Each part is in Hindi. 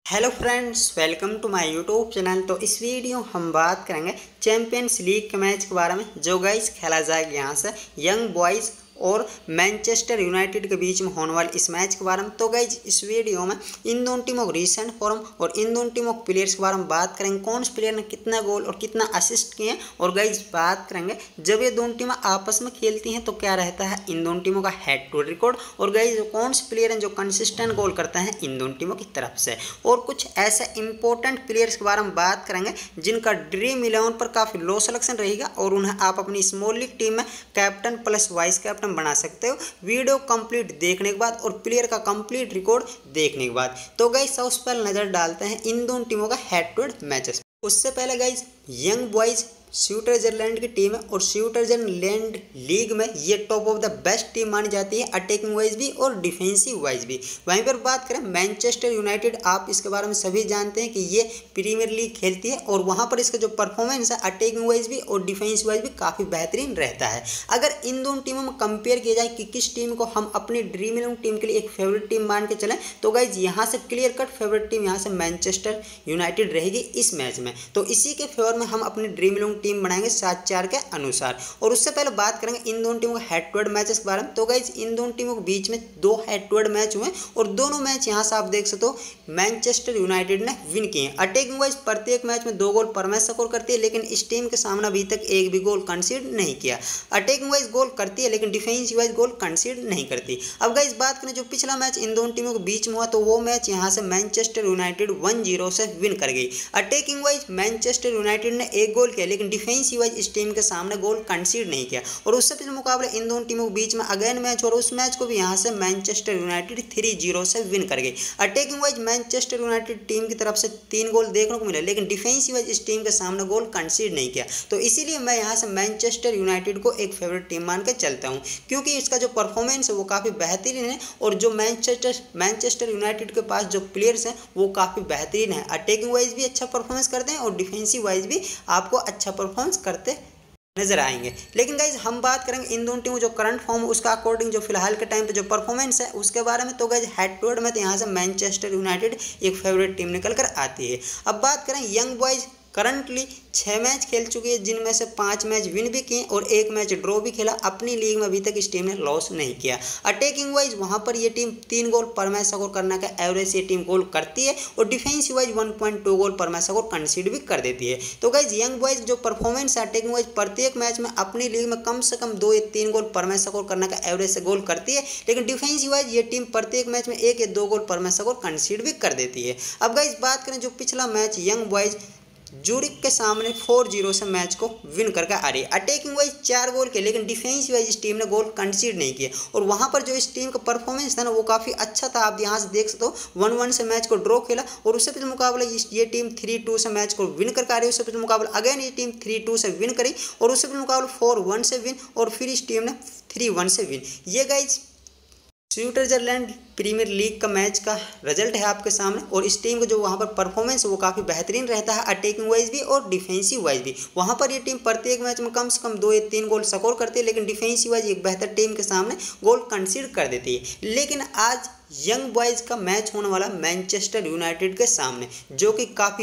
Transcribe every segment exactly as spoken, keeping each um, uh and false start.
Hello friends, welcome to my YouTube channel. तो इस वीडियो हम बात करेंगे चैंपियंस लीग के मैच के बारे में, जो गाइस खेला जाएगा यहाँ से यंग बॉयज़ और मैनचेस्टर यूनाइटेड के बीच में होने वाले इस मैच के बारे में। तो गाइज इस वीडियो में इन दोनों टीमों के रीसेंट फॉर्म और इन दोनों टीमों के प्लेयर्स के बारे में बात करेंगे, कौन से प्लेयर ने कितना गोल और कितना असिस्ट किए हैं। और गाइज बात करेंगे जब ये दोनों टीमें आपस में खेलती हैं तो क्या रहता है इन दोनों टीमों का हेड टू हेड रिकॉर्ड, और गाइज कौन से प्लेयर हैं जो कंसिस्टेंट गोल करते हैं इन दोनों टीमों की तरफ से। और कुछ ऐसे इंपॉर्टेंट प्लेयर्स के बारे में बात करेंगे जिनका ड्रीम इलेवन पर काफ़ी लो सिलेक्शन रहेगा और उन्हें आप अपनी स्मॉल लीग टीम में कैप्टन प्लस वाइस कैप्टन बना सकते हो वीडियो कंप्लीट देखने के बाद और प्लेयर का कंप्लीट रिकॉर्ड देखने के बाद। तो गाइस सबसे पहले नजर डालते हैं इन दोनों टीमों का हेड टू हेड मैचेस। उससे पहले गाइस यंग बॉयज स्विट्जरलैंड की टीम है और स्विट्जरलैंड लीग में ये top of the best team मानी जाती है, अटैकिंग वाइज भी और डिफेंसिव वाइज भी। वहीं पर बात करें मैनचेस्टर यूनाइटेड, आप इसके बारे में सभी जानते हैं कि ये प्रीमियर लीग खेलती है और वहाँ पर इसका जो परफॉर्मेंस है अटैकिंग वाइज भी और डिफेंसिव वाइज भी काफ़ी बेहतरीन रहता है। अगर इन दोनों टीमों में कंपेयर किया जाए कि किस टीम को हम अपनी ड्रीम इलेवन टीम के लिए एक फेवरेट टीम मान के चलें, तो गाइज यहाँ से क्लियर कट फेवरेट टीम यहाँ से मैनचेस्टर यूनाइटेड रहेगी इस मैच में। तो इसी के फेवर में हम अपनी ड्रीम इलेवन टीम बनाएंगे सात चार के अनुसार। और उससे पहले बात करेंगे इन दोनों टीमों के हेड टू हेड मैचेस के बारे में। तो गाइज इन दोनों टीमों के बीच में दो हेड टू हेड मैच हुए और दोनों मैच यहां से आप देख सकते हो मैनचेस्टर यूनाइटेड ने विन किए। अटैकिंग वाइज प्रत्येक मैच में दो गोल पर मैच स्कोर करती है, लेकिन इस टीम के सामने अभी तक एक भी गोल कंसीड नहीं किया। अटैकिंग वाइज गोल करती है लेकिन डिफेंसिव वाइज गोल कंसीड नहीं करती। अब गाइज बात करें जो पिछला मैच इन दोनों टीमों के बीच में हुआ, तो वो मैच यहां से मैनचेस्टर यूनाइटेड वन जीरो से विन कर गई। अटैकिंग वाइज मैनचेस्टर यूनाइटेड ने एक गोल किया लेकिन डिफेंसिव वाइज इस टीम के सामने गोल कंसीड नहीं किया। और उससे पिछले मुकाबले इन दोनों टीमों के बीच में अगेन मैच और उस मैच को भी यहां से मैनचेस्टर यूनाइटेड थ्री जीरो से विन कर गई। Attacking wise Manchester United team की तरफ से तीन गोल देखने को मिले लेकिन डिफेंसिव वाइज इस टीम के सामने गोल कंसीड नहीं किया। तो इसीलिए मैं यहां से मैनचेस्टर यूनाइटेड को एक फेवरेट टीम मान के चलता हूं, क्योंकि इसका जो परफॉर्मेंस है वो काफ़ी बेहतरीन है और जो मैनचेस्टर मैनचेस्टर यूनाइटेड के पास जो प्लेयर्स हैं वो काफ़ी बेहतरीन है। अटैकिंग वाइज भी अच्छा परफॉर्मेंस करते हैं और डिफेंसिव वाइज भी आपको अच्छा परफॉर्मेंस करते नजर आएंगे। लेकिन गाइज हम बात करेंगे इन दोनों टीमों जो करंट फॉर्म है उसका अकॉर्डिंग जो फिलहाल के टाइम पे जो परफॉर्मेंस है उसके बारे में। तो गाइज हेड टू हेड में तो यहाँ से मैनचेस्टर यूनाइटेड एक फेवरेट टीम निकल कर आती है। अब बात करें यंग बॉयज, करंटली छः मैच खेल चुकी है जिनमें से पाँच मैच विन भी किए और एक मैच ड्रॉ भी खेला। अपनी लीग में अभी तक इस टीम ने लॉस नहीं किया। अटैकिंग वाइज वहाँ पर ये टीम तीन गोल पर मैच स्कोर करने का एवरेज ये टीम गोल करती है और defensive wise one point two goal पर मैच स्कोर कंसीड भी कर देती है। तो गाइज यंग बॉयज जो परफॉर्मेंस है अटैकिंग वाइज प्रत्येक मैच में अपनी लीग में कम से कम दो या तीन गोल पर मैच स्कोर करने का एवरेज से गोल करती है, लेकिन डिफेंसिव वाइज ये टीम प्रत्येक मैच में एक या दो गोल पर मैच स्कोर कंसीड भी कर देती है। अब गाइज बात करें जो पिछला मैच यंग बॉयज जूरिक के सामने फोर जीरो से मैच को विन करके आ रही है। अटैकिंग वाइज चार गोल के लेकिन डिफेंसिव वाइज इस टीम ने गोल कंसीड नहीं किए और वहां पर जो इस टीम का परफॉर्मेंस था ना वो काफ़ी अच्छा था। आप यहाँ से देख सकते हो वन वन से मैच को ड्रॉ खेला और उससे पिछले मुकाबले ये टीम थ्री टू से मैच को विन करके आ रही है। उससे पिछले मुकाबले अगेन ये टीम थ्री टू से विन करी और उससे पिछले मुकाबले फोर वन से विन और फिर इस टीम ने थ्री वन से विन। ये गाइज स्विट्जरलैंड प्रीमियर लीग का मैच का रिजल्ट है आपके सामने और इस टीम का जो वहाँ पर परफॉर्मेंस है वो काफ़ी बेहतरीन रहता है अटैकिंग वाइज भी और डिफेंसिव वाइज भी। वहाँ पर ये टीम प्रत्येक मैच में कम से कम दो या तीन गोल स्कोर करती है, लेकिन डिफेंसिव वाइज एक बेहतर टीम के सामने गोल कंसीड कर देती है। लेकिन आज यंग बॉयज़ का मैच होने वाला मैनचेस्टर यूनाइटेड के सामने, जो कि काफ़ी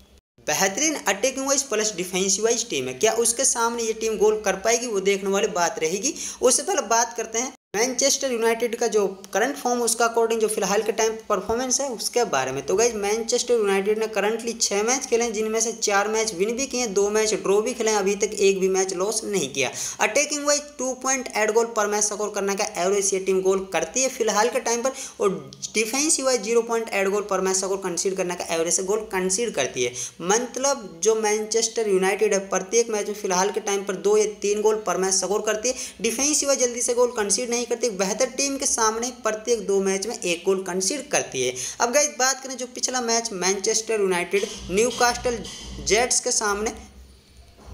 बेहतरीन attacking wise plus defensive wise team है। क्या उसके सामने ये टीम गोल कर पाएगी, वो देखने वाली बात रहेगी। उससे पहले बात करते हैं मैनचेस्टर यूनाइटेड का जो करंट फॉर्म उसका अकॉर्डिंग जो फिलहाल के टाइम परफॉर्मेंस है उसके बारे में। तो गाइज मैनचेस्टर यूनाइटेड ने करंटली छः मैच खेले हैं जिनमें से चार मैच विन भी किए, दो मैच ड्रॉ भी खेले हैं, अभी तक एक भी मैच लॉस नहीं किया। Attacking wise two point eight goal पर मैच स्कोर करने का एवरेज ये टीम गोल करती है फिलहाल के टाइम पर और defensive wise zero point eight goal पर मैच स्कोर कंसीड करने का एवरेज से गोल कंसीड करती है। मतलब जो मैनचेस्टर यूनाइटेड है प्रत्येक मैच में फिलहाल के टाइम पर दो या तीन गोल पर मैच स्कोर करती है, डिफेंसिव वाइज जल्दी से गोल कंसीड नहीं करती, बेहतर टीम के सामने प्रत्येक दो मैच में एक गोल कंसीड करती है। अब गाइस बात करें जो पिछला match Manchester United Newcastle Jets के सामने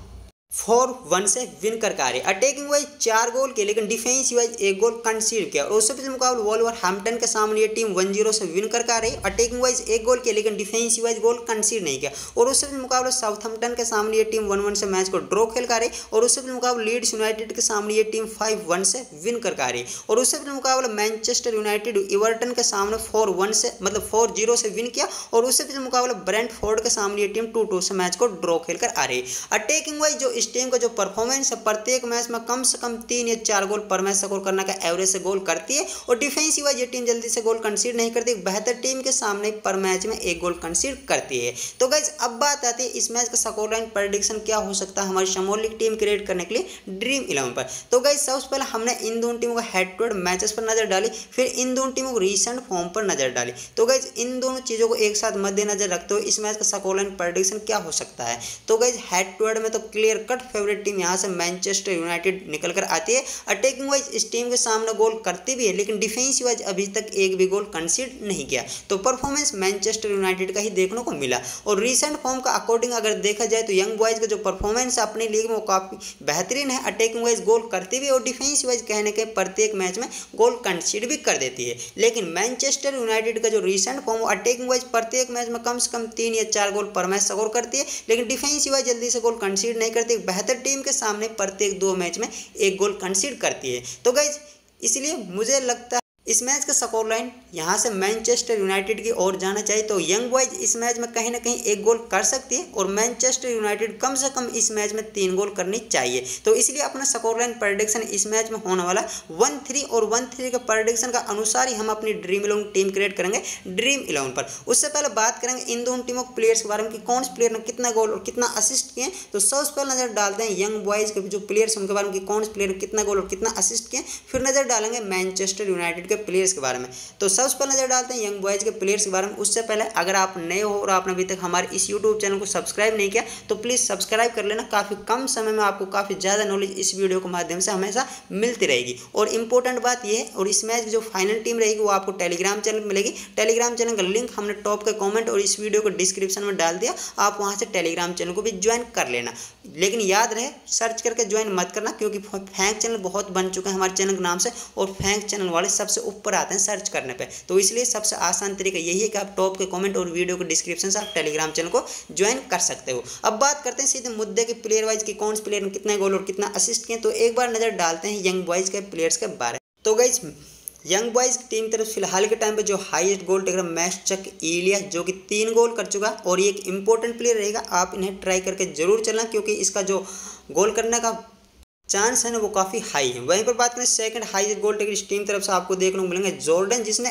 फोर वन से विन करके आ रही है। अटैकिंग वाइज चार गोल किए लेकिन डिफेंसिव वाइज एक गोल कंसीड किया। और उससे पिछले मुकाबले वोल्वरहैम्पटन के सामने ये टीम वन जीरो से विन करके आ रही है। अटैकिंग वाइज एक गोल किया लेकिन डिफेंसिव वाइज गोल कंसीड नहीं किया। और उससे पिछले मुकाबले साउथहैम्पटन के सामने ये टीम वन वन से मैच को ड्रॉ खेल कर आ रही है। और उससे पिछले मुकाबले लीड्स यूनाइटेड के सामने ये टीम फाइव वन से विन करके आ रही है। और उससे पिछले मुकाबले मैनचेस्टर यूनाइटेड इवर्टन के सामने फोर वन से मतलब फोर जीरो से विन किया। और उससे पिछले मुकाबले ब्रेंटफोर्ड के सामने ये टीम टू टू से मैच को ड्रॉ खेल कर आ रही है। अटैकिंग वाइज जो इस टीम का जो परफॉर्मेंस है प्रत्येक मैच में कम से कम तीन या चार गोल पर मैच स्कोर करने का एवरेज से गोल करती है। और डिफेंसिव वाइज ये टीम जल्दी से गोल कंसीड नहीं करती, बेहतर टीम के सामने पर मैच में एक गोल कंसीड करती है। तो गाइस अब बात आती है इस मैच का स्कोर लाइन प्रेडिक्शन क्या हो सकता है हमारी समर लीग टीम क्रिएट करने के लिए ड्रीम इलेवन पर। तो गाइस सबसे पहले हमने इन दोनों टीमों को हेड टू हेड मैचेस पर नजर डाली, फिर इन दोनों टीमों को रीसेंट फॉर्म पर नजर डाली। तो गाइस इन दोनों चीजों को एक साथ मद्देनजर रखते हुए इस मैच का स्कोर लाइन प्रेडिक्शन क्या हो सकता है। तो गाइस हेड टू हेड में तो क्लियर कट फेवरेट टीम यहाँ से मैनचेस्टर यूनाइटेड निकल कर आती है। अटैकिंग वाइज इस टीम के सामने गोल करती भी है लेकिन डिफेंसिव वाइज अभी तक एक भी गोल कंसीड नहीं किया। तो परफॉर्मेंस मैनचेस्टर यूनाइटेड का ही देखने को मिला। और रीसेंट फॉर्म का अकॉर्डिंग अगर देखा जाए तो यंग बॉयज का जो परफॉर्मेंस है अपनी लीग में वो काफी बेहतरीन है। अटैकिंग वाइज गोल करती भी है और डिफेंसिव वाइज कहने के प्रत्येक मैच में गोल कंसीड भी कर देती है। लेकिन मैनचेस्टर यूनाइटेड का जो रीसेंट फॉर्म अटैकिंग वाइज प्रत्येक मैच में कम से कम तीन या चार गोल पर मैच स्कोर करती है लेकिन डिफेंसिव वाइज जल्दी से गोल कंसीड नहीं करती। बेहतर टीम के सामने प्रत्येक दो मैच में एक गोल कंसीड करती है। तो गाइज इसलिए मुझे लगता है इस मैच का स्कोर लाइन यहाँ से मैनचेस्टर यूनाइटेड की ओर जाना चाहिए। तो यंग बॉयज इस मैच में कहीं ना कहीं एक गोल कर सकती है और मैनचेस्टर यूनाइटेड कम से कम इस मैच में तीन गोल करनी चाहिए। तो इसलिए अपना स्कोर लाइन प्रेडिक्शन इस मैच में होने वाला वन थ्री और वन थ्री के प्रेडिक्शन का अनुसार ही हम अपनी ड्रीम इलेवन टीम क्रिएट करेंगे ड्रीम इलेवन पर। उससे पहले बात करेंगे इन दोनों टीमों के प्लेयर्स के बारे में कि कौन से प्लेयर ने कितना गोल और कितना असिस्ट किए। तो सबसे पहले नजर डालते हैं यंग बॉयज के जो प्लेयर्स उनके बारे में कि कौन से प्लेयर ने कितना गोल और कितना असिस्ट किए। फिर नजर डालेंगे मैनचेस्टर यूनाइटेड के प्लेयर्स के बारे में। तो सबसे पहले नजर डालते हैं यंग बॉयज के प्लेयर्स के बारे में। उससे पहले अगर आप नए हो और आपने अभी तक हमारे इस यूट्यूब चैनल को सब्सक्राइब नहीं किया तो प्लीज़ सब्सक्राइब कर लेना। काफ़ी कम समय में आपको काफ़ी ज़्यादा नॉलेज इस वीडियो के माध्यम से हमेशा मिलती रहेगी। और इंपॉर्टेंट बात यह है और इस मैच की जो फाइनल टीम रहेगी वो आपको टेलीग्राम चैनल पर मिलेगी। टेलीग्राम चैनल का लिंक हमने टॉप के कॉमेंट और इस वीडियो को डिस्क्रिप्शन में डाल दिया, आप वहाँ से टेलीग्राम चैनल को भी ज्वाइन कर लेना। लेकिन याद रहे सर्च करके ज्वाइन मत करना क्योंकि फैंक चैनल बहुत बन चुके हैं हमारे चैनल के नाम से और फैंक चैनल वाले सबसे ऊपर आते हैं सर्च करने पे। तो इसलिए सबसे आसान तरीका यही है कि आप टॉप के कमेंट और वीडियो के डिस्क्रिप्शन से आप टेलीग्राम चैनल को ज्वाइन कर सकते हो। अब बात करते हैं सीधे मुद्दे के प्लेयर वाइज कि कौन से प्लेयर ने कितने गोल और कितना असिस्ट किए। तो एक बार नजर डालते हैं यंग बॉयज के प्लेयर्स के बारे में। तो गाइस यंग बॉयज की टीम तरफ फिलहाल के टाइम पे जो हाईएस्ट गोल टेकर मैचचक इलिया जो कि तीन गोल कर चुका और ये एक इंपॉर्टेंट प्लेयर रहेगा। आप इन्हें ट्राई करके जरूर चलना क्योंकि इसका जो गोल करने का चांस है ना वो काफ़ी हाई है। वहीं पर बात करें सेकंड हाईएस्ट गोल टेकर इस टीम तरफ से आपको देखने को मिलेंगे जॉर्डन जिसने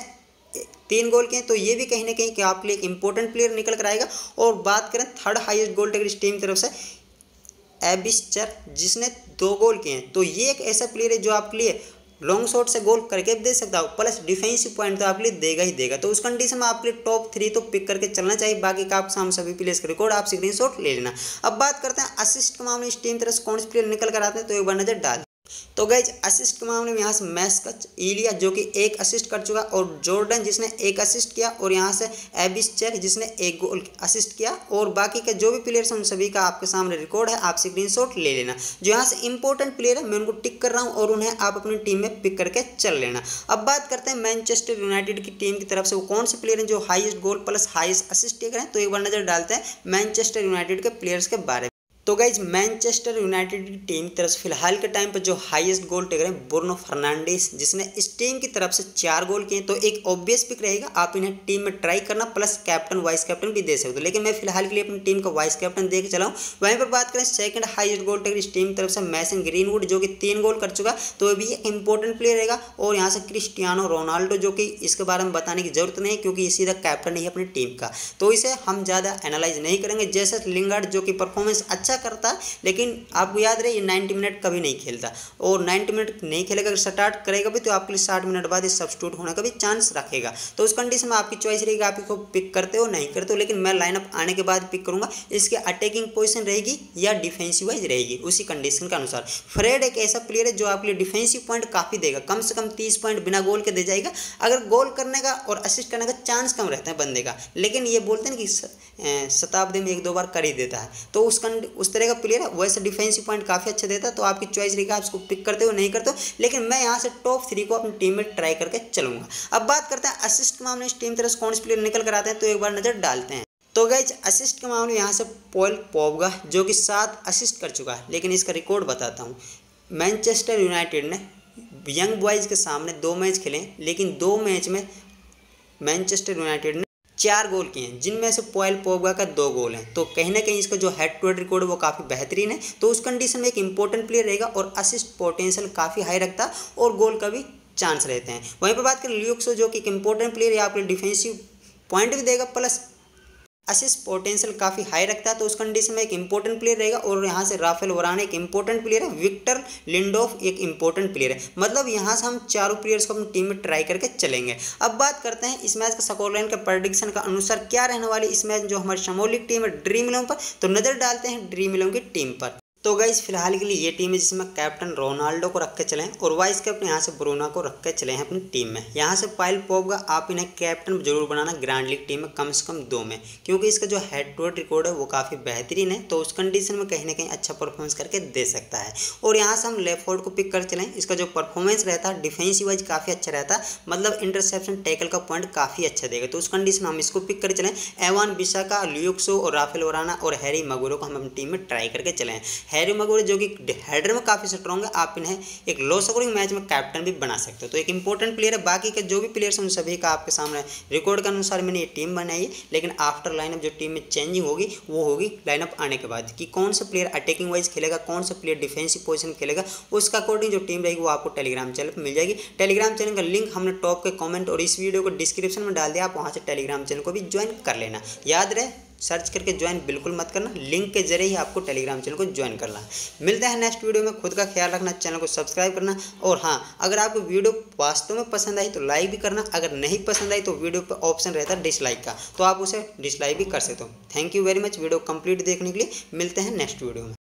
तीन गोल किए। तो ये भी कहीं ना कहीं कि आपके लिए एक इंपॉर्टेंट प्लेयर निकल कर आएगा। और बात करें थर्ड हाईएस्ट गोल टेकर इस टीम तरफ से एबिस्चर जिसने दो गोल किए हैं। तो ये एक ऐसा प्लेयर है जो आपके लिए लॉन्ग शॉट से गोल करके दे सकता हो प्लस डिफेंसिव पॉइंट तो आपके लिए देगा ही देगा। तो उस कंडीशन में आपके लिए टॉप थ्री तो पिक करके चलना चाहिए। बाकी का आप सामने सभी प्लेयर्स का रिकॉर्ड आप स्क्रीनशॉट ले लेना। अब बात करते हैं असिस्ट के मामले इस टीम तरफ से कौन से प्लेयर निकल कर आते हैं। तो एक बार नजर डाल तो गाइज असिस्ट के मामले में यहाँ से मैस्कच इलिया जो कि एक असिस्ट कर चुका और जॉर्डन जिसने एक असिस्ट किया और यहाँ से एबिस्चर जिसने एक गोल असिस्ट किया। और बाकी के जो भी प्लेयर्स हैं उन सभी का आपके सामने रिकॉर्ड है, आप स्क्रीनशॉट ले लेना। जो यहाँ से इंपॉर्टेंट प्लेयर है मैं उनको टिक कर रहा हूँ और उन्हें आप अपनी टीम में पिक करके चल लेना। अब बात करते हैं मैनचेस्टर यूनाइटेड की टीम की तरफ से वो कौन से प्लेयर हैं जो highest goal plus highest assist taker हैं। तो एक बार नजर डालते हैं मैनचेस्टर यूनाइटेड के प्लेयर्स के बारे में। तो गाइज मैनचेस्टर यूनाइटेड की टीम की तरफ से फिलहाल के टाइम पर जो हाईएस्ट गोल टेकर है ब्रूनो फर्नांडिस जिसने इस टीम की तरफ से चार गोल किए। तो एक ऑब्वियस पिक रहेगा, आप इन्हें टीम में ट्राई करना प्लस कैप्टन वाइस कैप्टन भी दे सकते हो। लेकिन मैं फिलहाल के लिए अपनी टीम का वाइस कैप्टन दे के चला हूँ। वहीं पर बात करें सेकंड हाईएस्ट गोल टेकर इस टीम की तरफ से मैसन ग्रीनवुड जो कि तीन गोल कर चुका। तो भी एक इंपॉर्टेंट प्लेयर रहेगा। और यहाँ से क्रिस्टियानो रोनाल्डो जो कि इसके बारे में बताने की जरूरत नहीं क्योंकि ये सीधा कैप्टन ही है अपनी टीम का, तो इसे हम ज़्यादा एनालाइज नहीं करेंगे। जैसे लिंगार्ड जो कि परफॉर्मेंस अच्छा करता है लेकिन आपको याद रहे ये नाइन्टी मिनट कभी नहीं खेलता और नाइन्टी मिनट नहीं खेलेगा। अगर स्टार्ट करेगा भी तो आपके लिए साठ मिनट बाद सब्स्टिट्यूट होने का भी चांस रखेगा। तो उस कंडीशन में आपकी चॉइस रहेगी आप इसको पिक करते हो नहीं करते हो। लेकिन मैं लाइनअप आने के बाद पिक करूंगा इसके अटैकिंग पोजीशन रहेगी या डिफेंसिव वाइज रहेगी उसी कंडीशन के अनुसार। फ्रेड एक ऐसा प्लेयर है जो आपके लिए डिफेंसिव पॉइंट काफ़ी देगा, कम से कम तीस पॉइंट बिना गोल के दे जाएगा। अगर गोल करने का और असिस्ट करने का चांस कम रहता है बंदे का, लेकिन ये बोलते हैं कि शताब्दी में एक दो बार कर ही देता है। तो उस उस तरह का प्लेयर है, वैसे डिफेंसिव पॉइंट काफ़ी अच्छा देता है, तो आपकी चॉइस रहेगी आप इसको पिक करते हो नहीं करते हो, लेकिन मैं यहाँ से टॉप थ्री को अपनी टीम में ट्राई करके चलूंगा। अब बात करते हैं असिस्ट के मामले में इस टीम तरफ से कौन से प्लेयर निकल कर आते हैं, तो एक बार नजर डालते हैं। तो गाइज असिस्ट के मामले में यहाँ से पॉल पोग्बा जो कि सात असिस्ट कर चुका है, लेकिन इसका रिकॉर्ड बताता हूँ। मैनचेस्टर यूनाइटेड ने यंग बॉयज़ के सामने दो मैच खेले, लेकिन दो मैच में मैनचेस्टर यूनाइटेड ने चार गोल किए हैं, जिनमें से पॉल पोग्बा का दो गोल हैं। तो कहीं ना कहीं इसका जो हेड टू हेड रिकॉर्ड है वो काफ़ी बेहतरीन है। तो उस कंडीशन में एक इंपॉर्टेंट प्लेयर रहेगा और असिस्ट पोटेंशियल काफ़ी हाई रखता है और गोल का भी चांस रहते हैं। वहीं पर बात करें ल्यूक शो जो कि एक इंपॉर्टेंट प्लेयर है, आपके डिफेंसिव पॉइंट भी देगा प्लस असिस्ट पोटेंशियल काफ़ी हाई रखता है, तो उस कंडीशन में एक इंपॉर्टेंट प्लेयर रहेगा। और यहाँ से राफेल वरान एक इंपॉर्टेंट प्लेयर है, विक्टर लिंडोफ एक इंपॉर्टेंट प्लेयर है। मतलब यहाँ से हम चारों प्लेयर्स को अपनी टीम में ट्राई करके चलेंगे। अब बात करते हैं इस मैच का स्कोरलाइन का प्रेडिक्शन का अनुसार क्या रहने वाली इस मैच जो हमारी समूह लीग टीम है ड्रीम इलेवन पर। तो नजर डालते हैं ड्रीम इलेवन की टीम पर। तो गाइस फिलहाल के लिए ये टीम है जिसमें कैप्टन रोनाल्डो को रख के चलें और वाइस कैप्टन यहाँ से ब्रूनो को रख के चले हैं अपनी टीम में। यहाँ से पॉल पोग्बा आप इन्हें कैप्टन जरूर बनाना ग्रैंड लीग टीम में कम से कम दो में, क्योंकि इसका जो हेड टू हेड रिकॉर्ड है वो काफ़ी बेहतरीन है। तो उस कंडीशन में कहीं ना कहीं अच्छा परफॉर्मेंस करके दे सकता है। और यहाँ से हम लेफ्ट फॉर्ड को पिक कर चलें, इसका जो परफॉर्मेंस रहता है डिफेंसिव वाइज काफ़ी अच्छा रहता है, मतलब इंटरसेप्शन टैकल का पॉइंट काफ़ी अच्छा देगा। तो उस कंडीशन में हम इसको पिक कर चलें। एवान बिसाका, ल्यूक शो और राफेल वराना और हैरी मगुरो को हम अपनी टीम में ट्राई करके चलें। हैरी मगुरो जो कि हेडर में काफ़ी स्ट्रॉन्ग है, आप इन्हें एक लो स्कोरिंग मैच में कैप्टन भी बना सकते हो। तो एक इंपॉर्टेंट प्लेयर है। बाकी के जो भी प्लेयर्स हैं उन सभी का आपके सामने रिकॉर्ड के अनुसार मैंने ये टीम बनाई है, लेकिन आफ्टर लाइनअप जो टीम में चेंजिंग होगी वो होगी लाइनअप आने के बाद, कि कौन सा प्लेयर अटैकिंग वाइज खेलेगा, कौन सा प्लेयर डिफेंसिव पोजीशन खेलेगा, उसका अकॉर्डिंग जो टीम रहेगी वो आपको टेलीग्राम चैनल पर मिल जाएगी। टेलीग्राम चैनल का लिंक हमने टॉप के कॉमेंट और इस वीडियो को डिस्क्रिप्शन में डाल दिया, आप वहाँ से टेलीग्राम चैनल को भी ज्वाइन कर लेना। याद रहे सर्च करके ज्वाइन बिल्कुल मत करना, लिंक के जरिए ही आपको टेलीग्राम चैनल को ज्वाइन करना। मिलते हैं नेक्स्ट वीडियो में, खुद का ख्याल रखना, चैनल को सब्सक्राइब करना। और हाँ, अगर आपको वीडियो वास्तव में पसंद आई तो लाइक भी करना, अगर नहीं पसंद आई तो वीडियो पर ऑप्शन रहता है डिसलाइक का, तो आप उसे डिसलाइक भी कर सकते हो। Thank you very much video complete देखने के लिए। मिलते हैं नेक्स्ट वीडियो में।